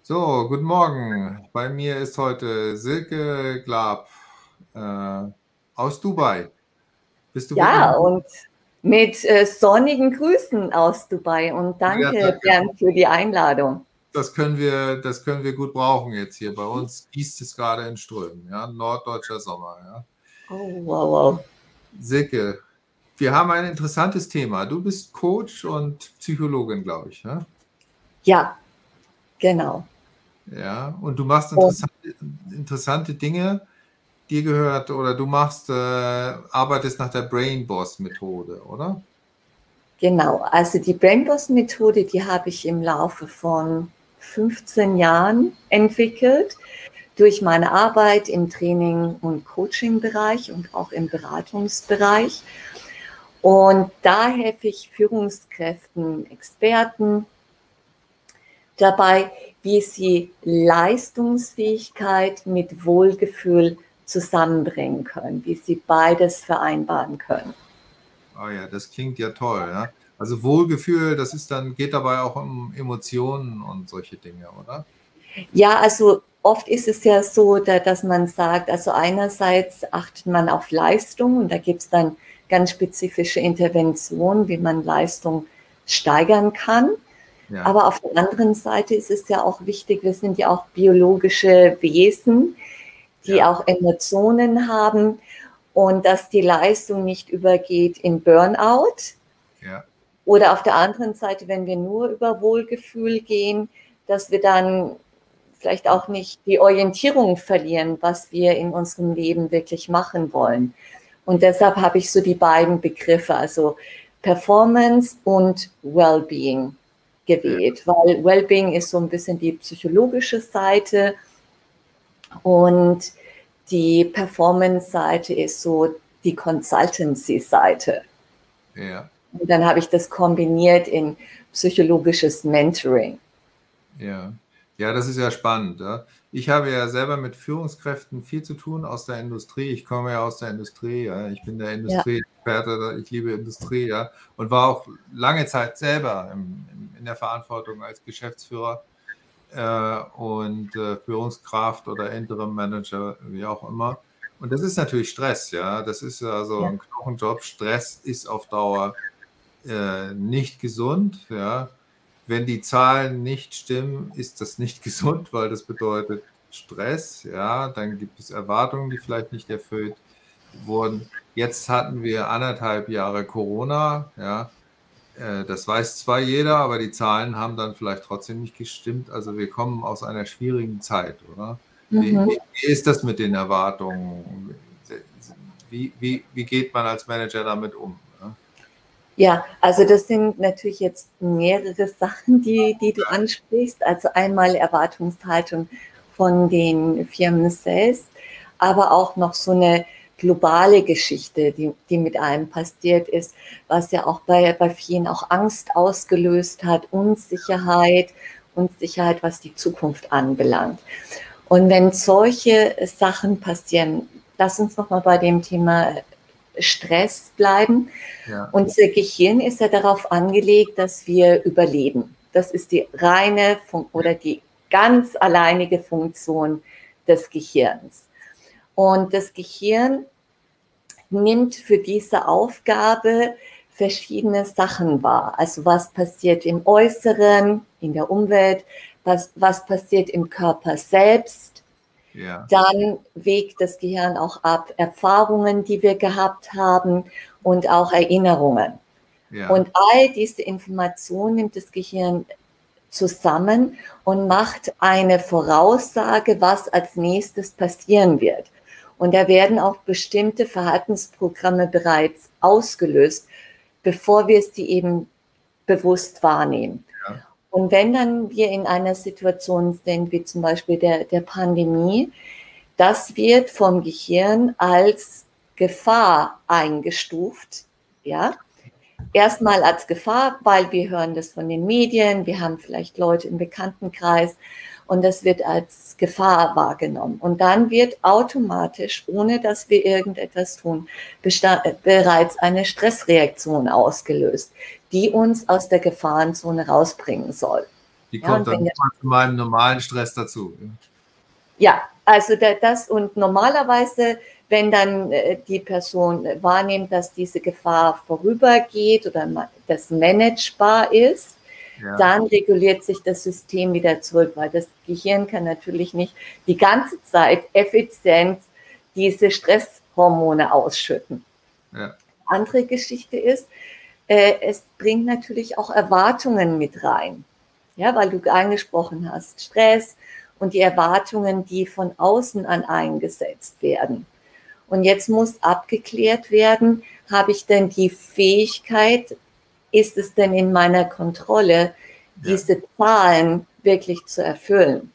So, guten Morgen. Bei mir ist heute Silke Glab aus Dubai. Bist du wirklich? Ja, und mit sonnigen Grüßen aus Dubai und Ja, danke, danke. Bernd, für die Einladung. Das können wir gut brauchen jetzt hier. Bei uns gießt es gerade in Strömen, ja, norddeutscher Sommer, ja. Oh, wow, wow. Silke, wir haben ein interessantes Thema. Du bist Coach und Psychologin, glaube ich, ja? Ja, genau. Ja, und du machst Und interessante Dinge. Dir gehört oder du arbeitest nach der Brain Boss Methode, oder? genau, also die Brainboss-Methode, die habe ich im Laufe von 15 Jahren entwickelt, durch meine Arbeit im Training- und Coaching-Bereich und auch im Beratungsbereich. Und da helfe ich Führungskräften, Experten dabei, wie sie Leistungsfähigkeit mit Wohlgefühl zusammenbringen können, wie sie beides vereinbaren können. Ah ja, das klingt ja toll, ja. Also Wohlgefühl, geht dabei auch um Emotionen und solche Dinge, oder? Ja, also oft ist es ja so, dass man sagt, also einerseits achtet man auf Leistung und da gibt es dann ganz spezifische Interventionen, wie man Leistung steigern kann. Ja, Aber auf der anderen Seite ist es ja auch wichtig, wir sind ja auch biologische Wesen, die ja, auch Emotionen haben und dass die Leistung nicht übergeht in Burnout. ja, Oder auf der anderen Seite, wenn wir nur über Wohlgefühl gehen, dass wir dann vielleicht auch nicht die Orientierung verlieren, was wir in unserem Leben wirklich machen wollen. Und deshalb habe ich so die beiden Begriffe, also Performance und Wellbeing ja, gewählt, weil Wellbeing ist so ein bisschen die psychologische Seite und die Performance-Seite ist so die Consultancy-Seite. ja, Und dann habe ich das kombiniert in psychologisches Mentoring. ja. Ja, das ist ja spannend, ja. Ich habe ja selber mit Führungskräften viel zu tun aus der Industrie. Ich komme ja aus der Industrie, ja. Ich bin der Ja, Industrieexperte, ich liebe Industrie, ja. Und war auch lange Zeit selber in der Verantwortung als Geschäftsführer und Führungskraft oder Interim Manager, wie auch immer. Und das ist natürlich Stress, ja. Das ist also ja, ein Knochenjob. Stress ist auf Dauer nicht gesund, ja. Wenn die Zahlen nicht stimmen, ist das nicht gesund, weil das bedeutet Stress, ja. Dann gibt es Erwartungen, die vielleicht nicht erfüllt wurden. Jetzt hatten wir 1,5 Jahre Corona, ja. Das weiß zwar jeder, aber die Zahlen haben dann vielleicht trotzdem nicht gestimmt. Also wir kommen aus einer schwierigen Zeit, oder? mhm. Wie ist das mit den Erwartungen? Wie geht man als Manager damit um? Ja? Ja, also das sind natürlich jetzt mehrere Sachen, die du ansprichst. Also einmal Erwartungshaltung von den Firmen selbst, aber auch noch so eine globale Geschichte, die mit einem passiert ist, was ja auch bei vielen auch Angst ausgelöst hat, Unsicherheit, was die Zukunft anbelangt. Und wenn solche Sachen passieren, lass uns noch mal bei dem Thema Stress bleiben. Ja, Unser Gehirn ist ja darauf angelegt, dass wir überleben. Das ist die reine oder die ganz alleinige Funktion des Gehirns. Und das Gehirn nimmt für diese Aufgabe verschiedene Sachen wahr. Also was passiert im Äußeren, in der Umwelt, was passiert im Körper selbst. ja, Dann wägt das Gehirn auch ab Erfahrungen, die wir gehabt haben und auch Erinnerungen. ja, Und all diese Informationen nimmt das Gehirn zusammen und macht eine Voraussage, was als nächstes passieren wird. Und da werden auch bestimmte Verhaltensprogramme bereits ausgelöst, bevor wir sie eben bewusst wahrnehmen. ja, Und wenn dann wir in einer Situation sind, wie zum Beispiel der Pandemie, das wird vom Gehirn als Gefahr eingestuft, ja, erstmal als Gefahr, weil wir hören das von den Medien, wir haben vielleicht Leute im Bekanntenkreis und das wird als Gefahr wahrgenommen. Und dann wird automatisch, ohne dass wir irgendetwas tun, bereits eine Stressreaktion ausgelöst, die uns aus der Gefahrenzone rausbringen soll. Die Ja, kommt und dann wenn der, zu meinem normalen Stress dazu. ja, also das und normalerweise, wenn dann die Person wahrnimmt, dass diese Gefahr vorübergeht oder das managebar ist, Ja, dann reguliert sich das System wieder zurück, weil das Gehirn kann natürlich nicht die ganze Zeit effizient diese Stresshormone ausschütten. ja, Andere Geschichte ist, es bringt natürlich auch Erwartungen mit rein, ja, weil du angesprochen hast, Stress und die Erwartungen, die von außen an eingesetzt werden. Und jetzt muss abgeklärt werden, habe ich denn die Fähigkeit, ist es denn in meiner Kontrolle, ja, diese Zahlen wirklich zu erfüllen?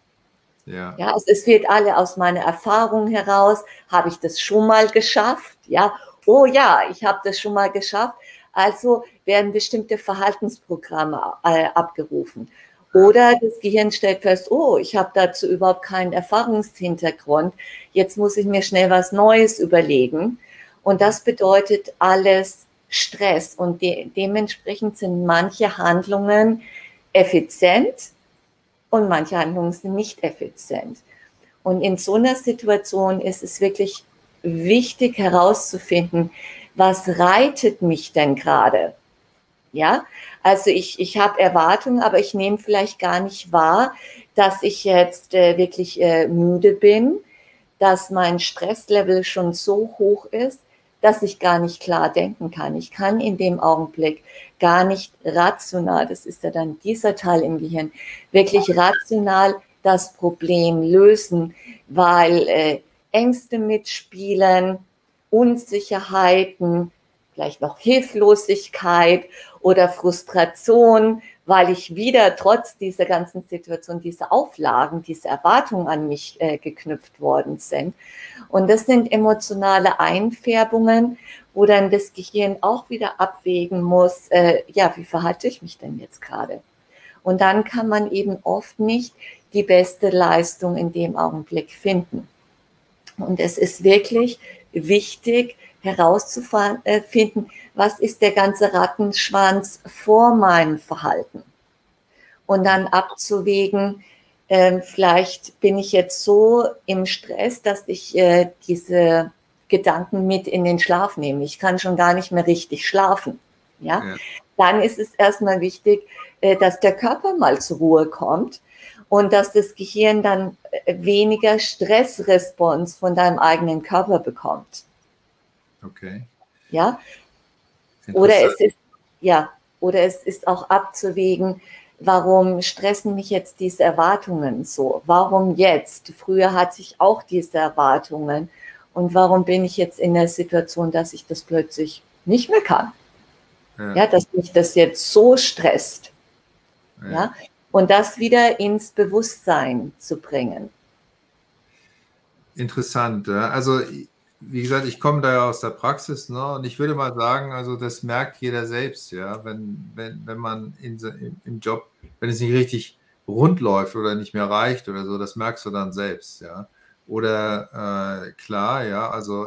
ja, Ja, also es wird alle aus meiner Erfahrung heraus, habe ich das schon mal geschafft? Ja, oh ja, ich habe das schon mal geschafft. Also werden bestimmte Verhaltensprogramme abgerufen. ja, Oder das Gehirn stellt fest, oh, ich habe dazu überhaupt keinen Erfahrungshintergrund. Jetzt muss ich mir schnell was Neues überlegen. Und das bedeutet alles Stress. Und dementsprechend sind manche Handlungen effizient und manche Handlungen sind nicht effizient. Und in so einer Situation ist es wirklich wichtig herauszufinden, was reitet mich denn gerade? Ja, also ich habe Erwartungen, aber ich nehme vielleicht gar nicht wahr, dass ich jetzt wirklich müde bin, dass mein Stresslevel schon so hoch ist, dass ich gar nicht klar denken kann. Ich kann in dem Augenblick gar nicht rational, das ist ja dann dieser Teil im Gehirn, wirklich rational das Problem lösen, weil Ängste mitspielen, Unsicherheiten, vielleicht noch Hilflosigkeit oder Frustration, weil ich wieder trotz dieser ganzen Situation, diese Auflagen, diese Erwartungen an mich geknüpft worden sind. Und das sind emotionale Einfärbungen, wo dann das Gehirn auch wieder abwägen muss, ja, wie verhalte ich mich denn jetzt gerade? Und dann kann man eben oft nicht die beste Leistung in dem Augenblick finden. Und es ist wirklich wichtig herauszufinden, was ist der ganze Rattenschwanz vor meinem Verhalten. Und dann abzuwägen, vielleicht bin ich jetzt so im Stress, dass ich diese Gedanken mit in den Schlaf nehme. Ich kann schon gar nicht mehr richtig schlafen. Ja? ja, Dann ist es erstmal wichtig, dass der Körper mal zur Ruhe kommt und dass das Gehirn dann weniger Stressresponse von deinem eigenen Körper bekommt. okay. Ja? Oder Interessant. es ist, ja, oder es ist auch abzuwägen, warum stressen mich jetzt diese Erwartungen so? Warum jetzt? Früher hatte ich auch diese Erwartungen. Und warum bin ich jetzt in der Situation, dass ich das plötzlich nicht mehr kann? Ja, Ja, dass mich das jetzt so stresst. ja. Ja, und das wieder ins Bewusstsein zu bringen. Interessant. Ja. Also, wie gesagt, ich komme da ja aus der Praxis, ne? Und ich würde mal sagen, also das merkt jeder selbst, ja, wenn man im Job, wenn es nicht richtig rund läuft oder nicht mehr reicht oder so, das merkst du dann selbst, ja. Oder klar, ja, also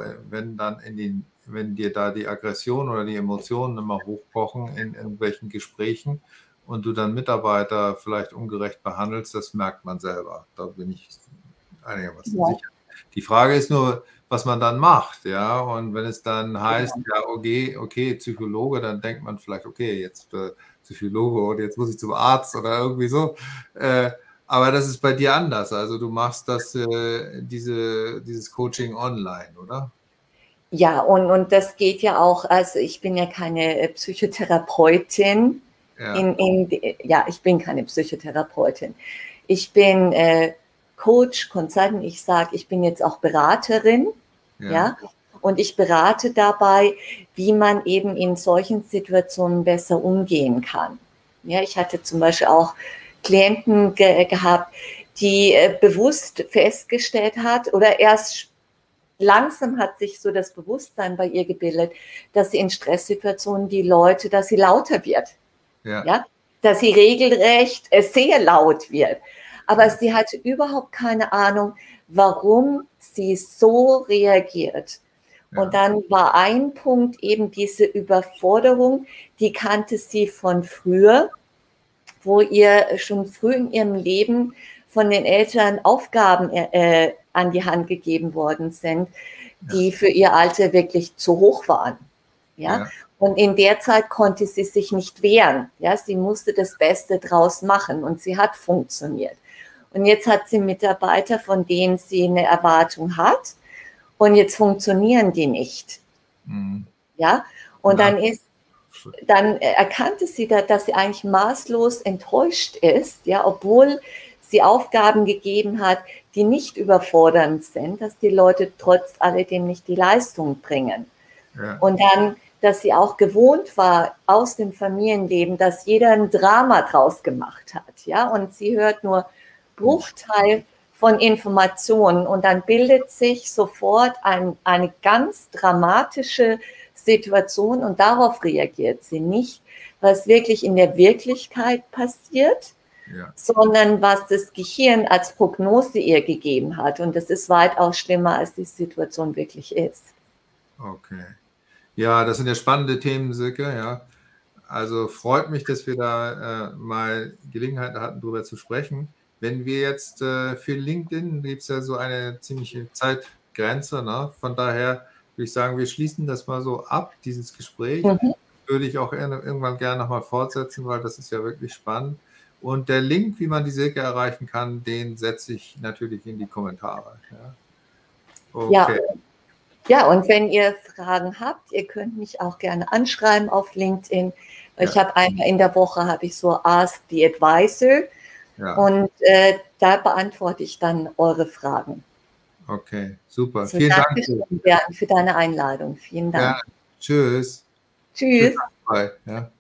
wenn dir da die Aggression oder die Emotionen immer hochkochen in irgendwelchen Gesprächen und du dann Mitarbeiter vielleicht ungerecht behandelst, das merkt man selber. Da bin ich einigermaßen Ja, sicher. Die Frage ist nur, was man dann macht, ja. Und wenn es dann heißt, genau. ja, okay, Psychologe, dann denkt man vielleicht, okay, jetzt Psychologe und jetzt muss ich zum Arzt oder irgendwie so. Aber das ist bei dir anders. Also du machst dieses Coaching online, oder? Ja, und das geht ja auch, also ich bin ja keine Psychotherapeutin. Ja, Ja, ich bin keine Psychotherapeutin. Ich bin Coach, Consultant. Ich sage, ich bin jetzt auch Beraterin. ja, Ja, und ich berate dabei, wie man eben in solchen Situationen besser umgehen kann. Ja, ich hatte zum Beispiel auch Klienten gehabt, die bewusst festgestellt hat oder erst langsam hat sich so das Bewusstsein bei ihr gebildet, dass sie in Stresssituationen dass sie lauter wird, ja, ja, dass sie regelrecht sehr laut wird. Aber ja, sie hatte überhaupt keine Ahnung, warum sie so reagiert. Und ja, dann war ein Punkt eben diese Überforderung, die kannte sie von früher, wo ihr schon früh in ihrem Leben von den Eltern Aufgaben an die Hand gegeben worden sind, die für ihr Alter wirklich zu hoch waren. Ja? Und in der Zeit konnte sie sich nicht wehren. Ja? Sie musste das Beste draus machen und sie hat funktioniert. Und jetzt hat sie Mitarbeiter, von denen sie eine Erwartung hat und jetzt funktionieren die nicht. Ja? Und dann erkannte sie, dass sie eigentlich maßlos enttäuscht ist, ja, obwohl sie Aufgaben gegeben hat, die nicht überfordernd sind, dass die Leute trotz alledem nicht die Leistung bringen. Ja. Und dann, dass sie auch gewohnt war aus dem Familienleben, dass jeder ein Drama draus gemacht hat, ja, und sie hört nur Bruchteil von Informationen und dann bildet sich sofort eine ganz dramatische Situation und darauf reagiert sie nicht, was wirklich in der Wirklichkeit passiert, sondern was das Gehirn als Prognose ihr gegeben hat. Und das ist weitaus schlimmer, als die Situation wirklich ist. Okay. Ja, das sind ja spannende Themen, Silke. Ja. Also freut mich, dass wir da mal Gelegenheit hatten, darüber zu sprechen. Wenn wir jetzt für LinkedIn gibt es ja so eine ziemliche Zeitgrenze, ne? Von daher würde ich sagen, wir schließen das mal so ab, dieses Gespräch. Würde ich auch irgendwann gerne nochmal fortsetzen, weil das ist ja wirklich spannend. Und der Link, wie man die Silke erreichen kann, den setze ich natürlich in die Kommentare. Ja, okay. Ja, und wenn ihr Fragen habt, ihr könnt mich auch gerne anschreiben auf LinkedIn. Ich habe einmal in der Woche so Ask the Advisor und da beantworte ich dann eure Fragen. Okay, super. Also vielen Dank für deine Einladung. Vielen Dank. Ja, tschüss. Tschüss. Bye. Ja.